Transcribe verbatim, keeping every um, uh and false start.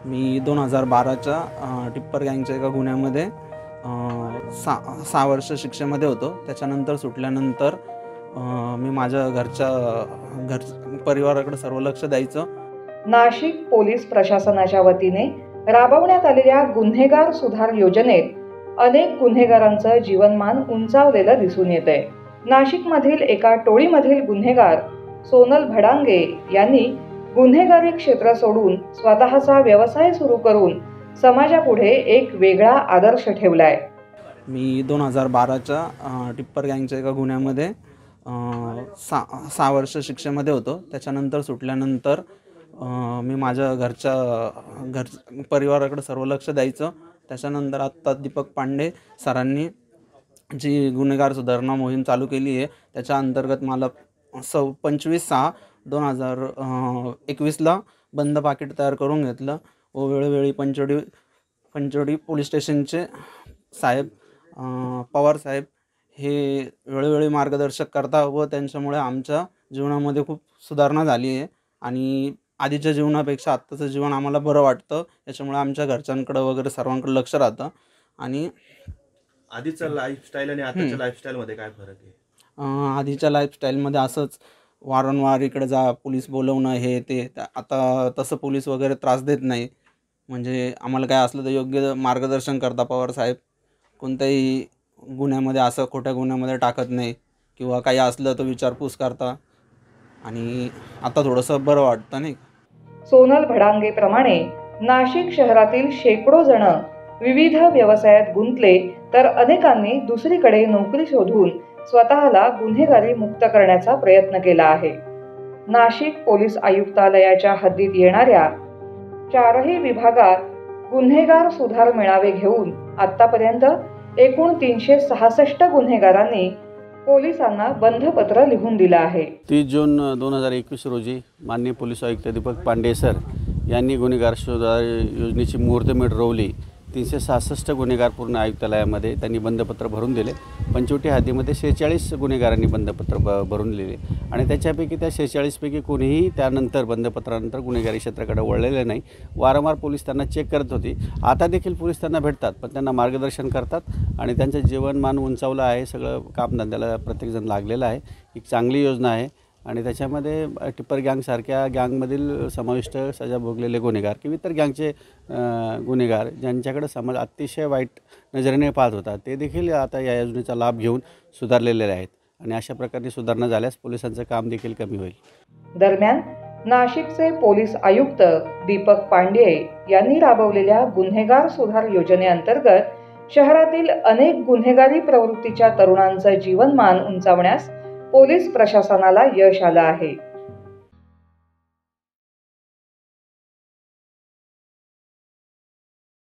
मी दोन हजार बाराच्या अ, टिप्पर गँगच्या एका गुन्ह्यामध्ये अ, सा सहा वर्ष शिक्षेमध्ये होतो. त्याच्यानंतर सुटल्यानंतर अ, मी माझ्या घरच्या घर परिवाराकडे सर्व लक्ष द्यायचं. नाशिक पोलीस प्रशासनाच्या वतीने राबवण्यात आलेल्या गुन्हेगार सुधार योजनेत अनेक गुन्हेगारांचं जीवनमान उंचावलेलं दिसून येतंय. नाशिकमधील एका टोळीमधील गुन्हेगार सोनल भडांगे यांनी गुन्हेगारी क्षेत्र सोडून स्वतःचा व्यवसाय सुरू करून समाजापुढे एक वेगळा आदर्श ठेवलाय. मी दोन हजार बाराच्या अ, टिप्पर गँगच्या एका गुन्ह्यामध्ये अ, सा सहा वर्ष शिक्षेमध्ये होतो. त्याच्यानंतर सुटल्यानंतर अ, मी माझ्या घरच्या घर परिवाराकडे सर्व लक्ष द्यायचं. त्याच्यानंतर आत्ता दीपक पांडे सरांनी जी गुन्हेगार सुधारणा मोहीम चालू केली आहे, त्याच्या अंतर्गत मला सौ पंचवीस सहा दोन हजार एकवीसला बंद पाकीट तयार करून घेतलं व वेळोवेळी पंचवडी पंचवडी पोलीस स्टेशनचे साहेब अ, पवार साहेब हे वेळोवेळी मार्गदर्शक करता व त्यांच्यामुळे आमच्या जीवनामध्ये खूप सुधारणा झाली आहे आणि आधीच्या जीवनापेक्षा आत्ताचं जीवन आम्हाला बरं वाटतं. याच्यामुळे आमच्या घरच्यांकडं वगैरे सर्वांकडे लक्ष राहतं. आणि आधीचं लाईफस्टाईल आणि आताच्या लाईफस्टाईलमध्ये काय फरक आहे? अ, आधीच्या लाईफस्टाईलमध्ये असंच वारंवार इकडे जा, पोलीस बोलवणं, हे ते. त्या- आता तसं पोलीस वगैरे त्रास देत नाही. म्हणजे आम्हाला काय असलं तर योग्य मार्गदर्शन करता पवार साहेब. कोणत्याही गुन्ह्यामध्ये असं खोट्या गुन्ह्यामध्ये टाकत नाही किंवा काही असलं तर विचारपूस करता आणि आता थोडंसं बरं वाटतं नाही. सोनल भडांगेप्रमाणे नाशिक शहरातील शेकडो जण विविध व्यवसायात गुंतले तर अनेकांनी दुसरीकडे नोकरी शोधून स्वतःला गुन्हेगारी मुक्त करण्याचा प्रयत्न केला आहे. नाशिक पोलीस आयुक्तालयाच्या हद्दीत येणाऱ्या चारही विभागात गुन्हेगार सुधार मेळावे घेऊन आतापर्यंत एकूण तीनशे सहासष्ट गुन्हेगारांनी पोलिसांना बंधपत्र लिहून दिलं आहे. तीस जून दोन हजार एकवीस रोजी माननीय पोलीस आयुक्त दीपक पांडे सर यांनी गुन्हेगार सुधार योजनेची मुहूर्तमेढ रोवली. तीनशे सहासष्ट गुन्हेगार पूर्ण आयुक्तालयामध्ये त्यांनी बंधपत्र भरून दिले. पंचवटी हद्दीमध्ये शेहेचाळीस गुन्हेगारांनी बंधपत्र ब भरून दिले आणि त्याच्यापैकी त्या शेहेचाळीसपैकी कोणीही त्यानंतर बंधपत्रानंतर गुन्हेगारी क्षेत्राकडे वळलेले नाही. वारंवार पोलीस त्यांना चेक करत होते. आता देखील पोलीस त्यांना भेटतात, पण त्यांना मार्गदर्शन करतात आणि त्यांचं जीवनमान उंचावलं आहे. सगळं कामधंद्याला प्रत्येकजण लागलेलं आहे. एक चांगली योजना आहे आणि त्याच्यामध्ये टिप्पर गँगसारख्या गँगमधील समाविष्ट सजा भोगलेले गुन्हेगार किंवा इतर गँगचे गुन्हेगार ज्यांच्याकडे समाज अतिशय वाईट नजरेने पाहत होता, ते देखील आता या योजनेचा लाभ घेऊन सुधारलेले आहेत आणि अशा प्रकारे सुधारणा झाल्यास पोलिसांचं काम देखील कमी होईल. दरम्यान नाशिकचे पोलीस आयुक्त दीपक पांडे यांनी राबवलेल्या गुन्हेगार सुधार योजनेअंतर्गत शहरातील अनेक गुन्हेगारी प्रवृत्तीच्या तरुणांचं जीवनमान उंचावण्यास पोलीस प्रशासनाला यश आलं आहे.